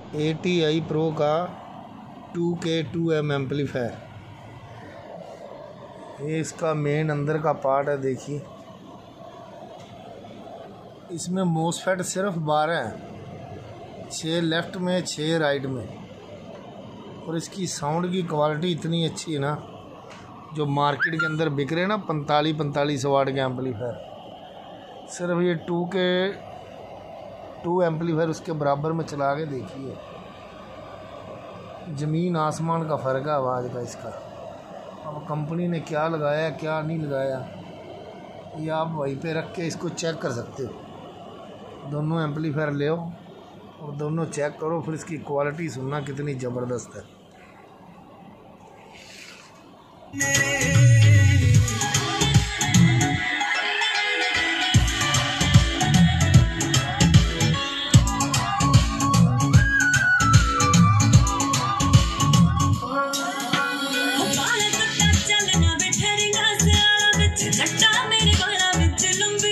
ATI Pro का 2K2M amplifier. ये इसका मेन अंदर का पार्ट है। देखिए इसमें मोसफेट सिर्फ 12 हैं, 6 लेफ़्ट में 6 राइट में। और इसकी साउंड की क्वालिटी इतनी अच्छी है ना, जो मार्केट के अंदर बिक रहे हैं ना 45 वाट के एम्पलीफायर, सिर्फ ये 2K2 एम्पलीफायर उसके बराबर में चला के देखिए, ज़मीन आसमान का फ़र्क है आवाज़ का इसका। अब कंपनी ने क्या लगाया क्या नहीं लगाया, ये आप वहीं पे रख के इसको चेक कर सकते हो। दोनों एम्पलीफायर ले आओ और दोनों चेक करो, फिर इसकी क्वालिटी सुनना कितनी ज़बरदस्त है।